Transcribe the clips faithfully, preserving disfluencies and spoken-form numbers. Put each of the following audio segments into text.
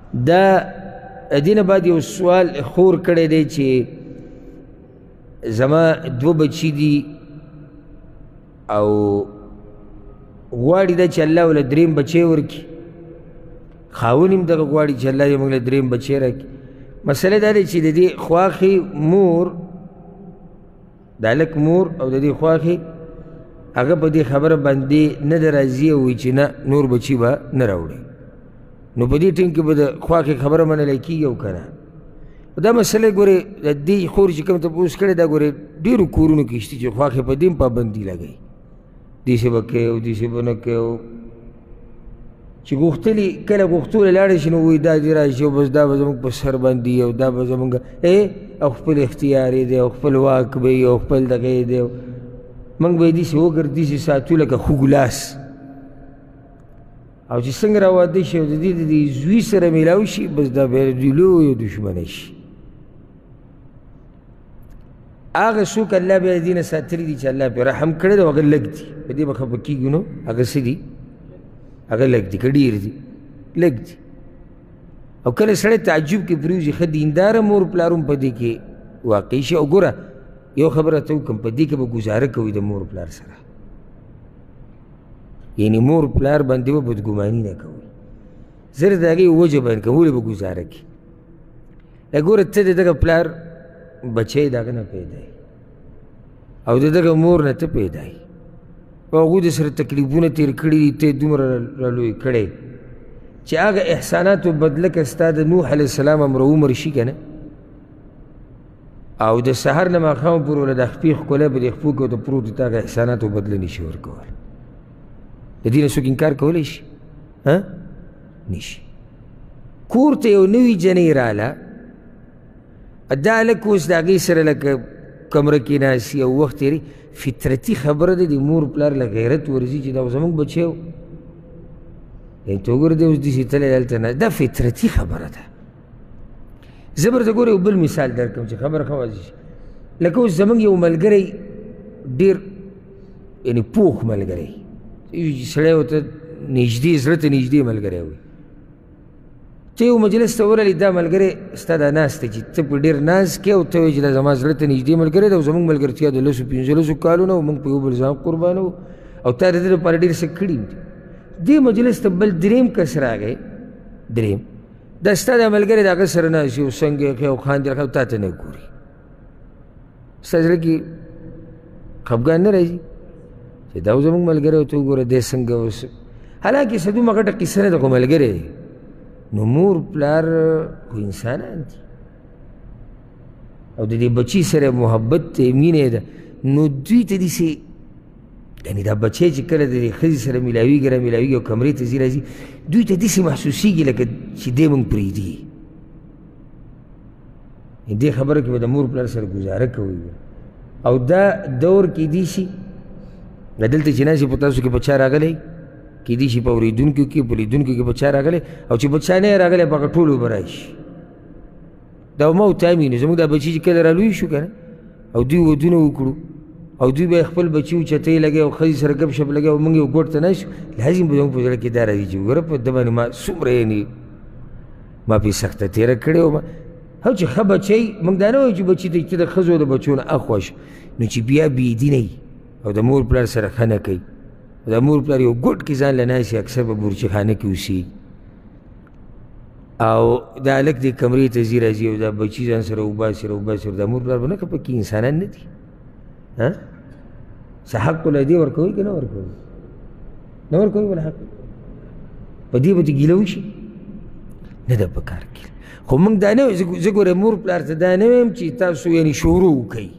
دا دینه بعد یو سوال خور کړی دی چې زما دوه بچي دي او غواړي دا چې الله ورله درېیم بچی ورکړي، خاوند هم دغه غواړي چې الله دې موږ له درېیم بچی راکړي. مسله دا دی چې د دې خواښې مور، د هلک مور او د دې خواښې هغه په دې خبره باندې نه ده راضي او وایي چې نه نور بچي به نه راوړي. نو په دې ټیم کې به د خواښې خبره منلی کېږي او که نه. دا مسله ګورې د دې خور چې کوم تپوس کړی دا ګورې ډېرو کورونو کې شته چې خواښې په دې هم پابندي لګوي، داسې به کوي او داسې به نه کوي او چې غوښتلي کله غوښتوله لاړه شي نو وایي دا دې راشي او بس دا به زموږ په سر باندې او دا به زموږ او خپل اختیار یې دی او خپل واک به یې او خپل دغه یې دی. موږ به یې داسې وګرځو داسې ساتو لکه خوږ لاس. او چې څنګه را واده شي او د دې د دې زوی سره میلاو شي بس دا به یې دوی لویه دښمنه شي. هغه څوک الله بیا د دې نه ساتلي دي چې الله پرې رحم کړی دی او هغه لږ دي، په دې به خفه کېږو نو هغه څه دي؟ هغه لږ دي که ډېر دي؟ لږ دي. او کله سړی تعجب کې پرېوځي ښه دینداره مور پلار هم په دې کې واقع شي. او ګوره یو خبره ته وکړم، په دې کې به ګزاره کوئ د مور پلار سره، یعنې مور پلار باندې به بدګماني نه کوئ، زر د هغې وجه باندې کوم ولې به ګزاره کړي. دا ګوره ته د دغه پلار بچی د هغه نه پیدا یې او د دغه مور نه ته پیدا یې او هغوی د سره تکلیفونه تېر کړي دي، ته یې دومره رالوی کړی چې هغه احساناتو بدله که ستا د نوح علیه السلام امر عمر شي که نه، او د سهار نه ماښامه پورې وله دا خپې ښکلی به دې خپو کې ورته پروت وي، ته هغه احساناتو بدله نشي ورکولی. د دې نه څوک انکار کولی شي؟ نشي. کور ته یو نوي جنۍ راله، دا هلک اوس د هغې سره لکه کمره کې ناستي او وخت تېري، فطرتي خبره ده د مور پلار له غیرت ورځي چې دا خو زموږ بچی و، یعنې ته وګوره دی اوس داسې تللی هلته نه، دا فطرتي خبره ده. زه به درته ګوره یو بل مثال در کړم چې خبره ښه واضح شي. لکه اوس زموږ یو ملګری ډېر یعنې پوخ ملګری، سړی ورته نږدې زړه ته نږدې ملګری وي. ته یو مجلس ته ورغلې، دا ملګری ستا دا ناست دی چې ته په ډېر ناز کې او ته وایې چې دا زما زړه ته نږدې ملګری دی او زموږ ملګرتیا د لسو پنځلسو کالونو او موږ په یو بل ځان قربانو او تا د دې لپاره ډېر څه کړي دي. دې مجلس ته بل درېیم کس راغی، درېیم دا ستا دا ملګری د هغه سره ناست وي او څنګه یې ښه او خاندي او تا ته نه ګوري، ستا زړه کې خفګان نه راځي چې دا زموږ ملګری او ته وګوره دی څنګه اوس. حالانکې څه دومره غټه قصه نه ده خو ملګری دی. نو مور پلار خو انسانان دي او د دې بچي سره محبت دی، مینه ده، نو دوی ته داسې یعنې دا بچی چې کله د دې ښځې سره میلاویږي را میلاویږي او کمرې ته ځي راځي، دوی ته داسې محسوسېږي لکه چې دی موږ پرېږدي. دې خبره کې به د مور پلار سره ګزاره کوئ. او دا دور کیدی شي دلته چې ناست په تاسو کې بچا راغلی، کیدی شي په اورېدونکو کې په لیدونکو کې بچا راغلی، او چې بچا نه یې راغلی په هغه ټولو به راشي. دا ما ورته امینو زموږ دا بچي چې کله رالوی شو که نه او دوی ودونه وکړو او دوی به خپل بچي اوچتۍ لګوي او ښځې سره ګپ شپ لګوي او موږ یو ګوټ ته ناست شو، لازم به زموږ په زړه کې دا راځي چې وګوره په ده باندې ما څومره یعنې ما پرې سخته تېره کړې وه. او چې ښه بچی موږ دا نه وایو چې بچي ته چې د ښځو د بچو نه اخوا شو، نو چې بیا بېدینه وي او د مور پلار سره ښه نه کوي، د مور پلار یو ګوټ کې ځان له ناست اکثر به بورچې خانه کې اوسېږي او دا هلک دې کمرې ته ځي راځي او دا بچي ځان سره وباسي راوباسي، دا مور پلار به نه که پکې انسانان نه دي؟ څه حق العدې ورکوئ که نه ورکوئ؟ نه ورکوئ بل حق؟ په دې به دې ګیله وشي؟ نه ده په کار ګیله. خو موږ دا نه وایو، زه ګوره مور پلار ته دا نه وایم چې تاسو یعنې شروع وکئ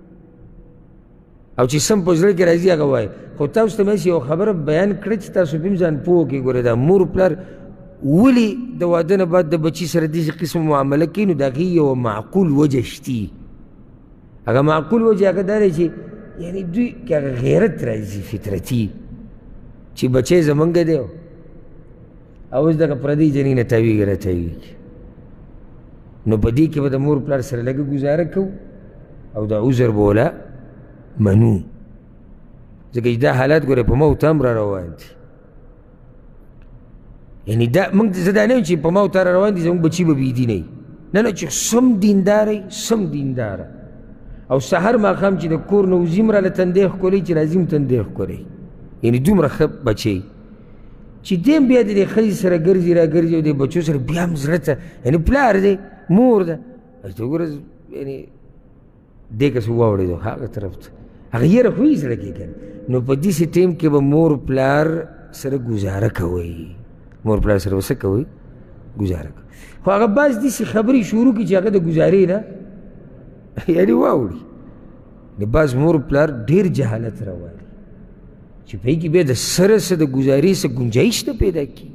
او چې سم په زړه کې راځي هغه وایي، خو تاسو ته مې یو خبره بیان کړه چې تاسو به هم ځان پوه کړئ. ګوره دا مور پلار ولې د واده نه بعد د بچي سره داسې قسم معامله کوي، نو د هغې یوه معقول وجه شتي. هغه معقول وجه هغه دا دی چې یعنې دوی کې هغه غیرت راځي فطرتي چې بچی زمونږ دی او اوس دغه پردۍ جنۍ نه تاویږي را تاویږي. نو په دې کې به د مور پلار سره لږه ګزاره کوو او دا عذر به وله منو، ځکه چې دا حالات ګوره په موت هم را روان دي. یعنی دا موږ زه دا نه یم چې په ما او تا روان دي زموږ بچي به بېدینه وي نه نه چې سم دینداره وي سم دینداره او سحر ماښام چې د کور نه وځي م راله تندی ښکلوي چې راځي م تندی ښکلوي یعنې دومره ښه بچی چې دی هم بیا د دې ښځې سره ګرځي را ګرځي او د بچو سره بیا هم زړه ته یعنې پلار دی مور ده ته وګوره یعنې دې کس واوړېدو هغه طرف ته هغه یره خو یې زړه کې که نو په داسې ټیم کې به مور پلار سره ګزاره کوئ مور پلار سره به څه کوئ ګزاره کوئ خو هغه بعض داسې خبرې شروع کړي چې هغه د ګزارې نه یعنې واوړي د بعض مور پلار ډېر جهالت راوالي چې په هغې کې بیا د سره څه د ګزارې څه ګنجایش نه پیدا کړي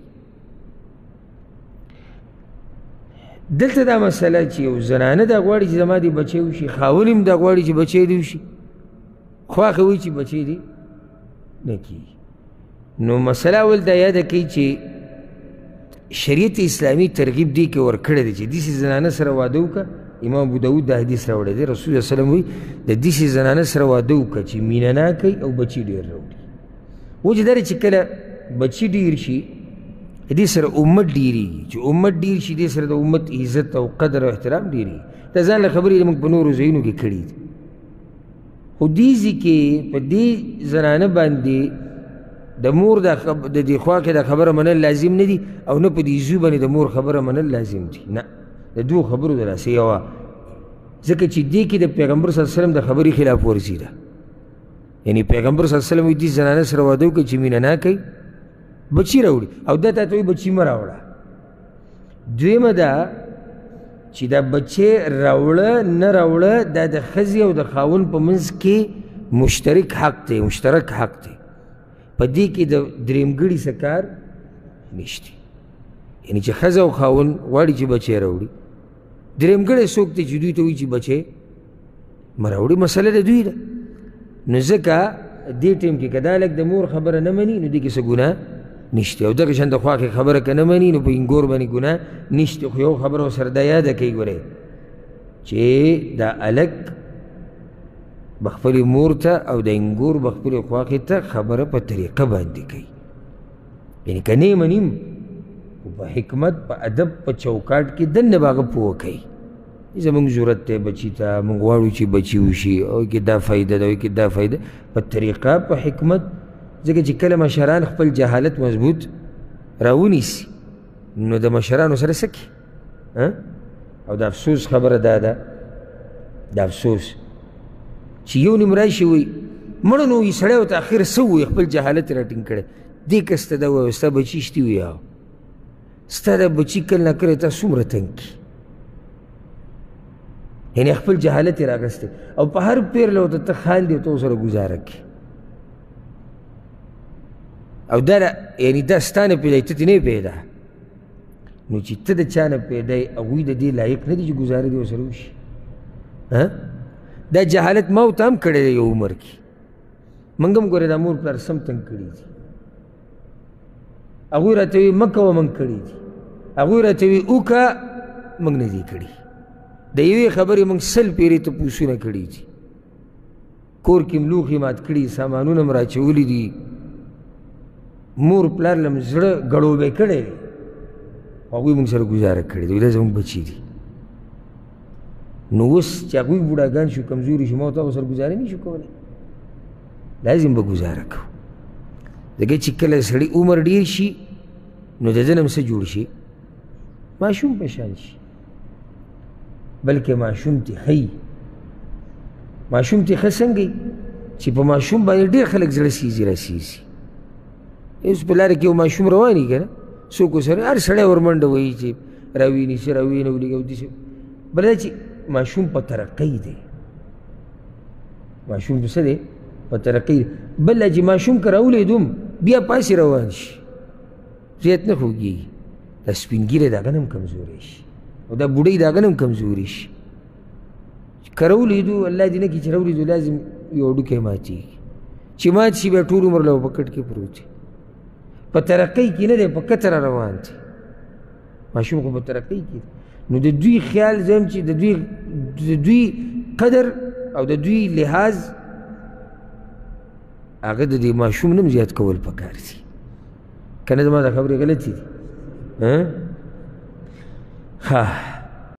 دلته دا مسله چې یو زنانه دا غواړي چې زما دې بچی وشي خاون هم دا غواړي چې بچی دې وشي خواښه وایي چې بچی دې نه کېږي نو مسله اول دا یاده کوي چې شریعت اسلامي ترغیب دې کې ورکړی دی چې داسې زنانه سره واده وکړه امام ابو داود دا حدیث راوړی دی رسول الله وسلم وایي د داسې زنانه سره واده وکړه چې مینه ناکوي او بچي ډېر راوړي وجه دا دی چې کله بچي ډېر شي دې سره امت ډېرېږي چې امت ډېر شي دې سره د امت عزت او قدر او احترام ډېرېږي دا ځان له خبرې موږ په نورو ځایونو کې کړي دي خو دې ځای کې په دې زنانه باندې د مور د دې خوا کې دا خبره منل لازم نه دي او نه په دې زوی باندې د مور خبره منل لازم دي نه د دوو خبرو د لاسه یوه ځکه چې دې کې د پیغمبر صلی الله علیه وسلم د خبرې خلاف ورزي ده یعنې پیغمبر صلی الله علیه وسلم وایي دې زنانه سره واده وکړه چې مینه نه کوي بچی راوړي او دا تا ته وایي بچي مه راوړه دویمه دا چې دا بچی راوړه نه راوړه دا د ښځې او د خاوند په منځ کې مشترک حق دی مشترک حق دی په دې کې د درېیمګړي څه کار نشته یعنې چې ښځه او خاوند غواړي چې بچی راوړي درېیمګړی څوک دی چې دوی ته وایي چې بچی مه راوړي مسله د دوی ده نو ځکه دې ټیم کې که دا لږ د مور خبره نه مني نو دې کې څه ګناه نشته او دغه شان د خواښې خبره که نه مني نو په انګور باندې ګناه نشته خو یو خبره ورسره دا یاده کوي ګورئ چې دا هلک به خپلې مور ته او د انګور به خپلې خواښې ته خبره په طریقه باندې کوي یعنې که نه یې مني خو په حکمت په ادب په چوکاټ کې دننه به هغه پوه کوي زمونږ ضرورت دی بچي ته مونږ غواړو چې بچي وشي او کې دا فایده ده او کې دا فایده په طریقه په حکمت ځکه چې کله مشران خپل جهالت مضبوط راونیسي نو د مشرانو سره څه کوي او د افسوس خبره دا ده د افسوس چې یو نیم راشي وایي مړه نو وایي سړی ورته اخر څه ووایي خپل جهالت یې راټینګ کړی دې کس ته دا ووایه ستا بچي شتي وایي ستا دا بچي کله ناکله تا څومره تنګ کړي یعنې خپل جهالت یې راغستی او په هر پیر له ورته ته خاندې او ته ورسره ګزاره کړي او دا یعنې دا ستا نه پیدا ته ترې نه پیدا نو چې ته د چا نه پیدا یې هغوی د دې لایق نه دي چې ګزاره دې ورسره وشي دا جهالت ما ورته هم کړی دی یو عمر کې موږ هم ګورې دا مور پلار سم تنګ کړي دي هغوی راته وایي مه کوه موږ کړي دي هغوی راته وایي وکړه موږ نه دي کړي د یوې خبرې موږ سل پیرې تپوسونه کړي دي کور کې م لوښي مات کړي سامانونه م راچولي دي مور پلار له م زړه ګړوبی کړی دی هغوی موږ سره ګزاره کړې دی دا زموږ بچي دي نو اوس چې هغوی بوډاګان شو کمزوري شو ما ورته ورسره ګزاره نه شو کولی لازم به ګزاره کوو ځکه چې کله سړي عمر ډېر شي نو د ده نه م څه جوړ شي ماشوم په شان شي بلکې ماشوم تی ښیي ماشوم تی ښه څنګه چې په ماشوم باندې ډېر خلک زړه سیزي راسیزي اوس په لاره کې یو ماشوم روان وي که نه څوک ورسره هر سړی ورمنډه وهي چې راوینیسي راوینولي او داسې بل دا چې ماشوم په ترقۍ دی ماشوم په څه دی په ترقۍ دی بل دا چې ماشوم که راولیدوم بیا پاسې روان شي زیات نه خوږېږي دا سپین ږیری د هغه نه هم کمزوری شي او دا بوډۍ د هغه نه هم کمزوري شي که راولیدو الله دې نه کړي چې راولیدو لازم یو هډوکی ماتېږي چې مات شي بیا ټول عمر له په کټ کې پروت دی په ترقۍ کې نه دی په کتره روان دی ماشوم خو په ترقۍ کې دی نو د دوی خیال زم چې د دوی د دوی قدر او د دوی لحاظ هغه د دې ماشوم نه هم زیات کول پکار دي که نه زما دا خبرې غلطې دي ها ها